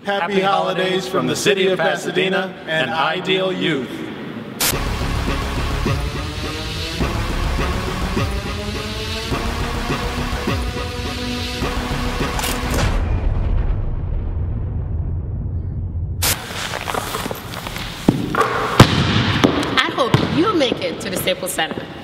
Happy holidays from the City of Pasadena and Ideal Youth. I hope you make it to the Staples Center.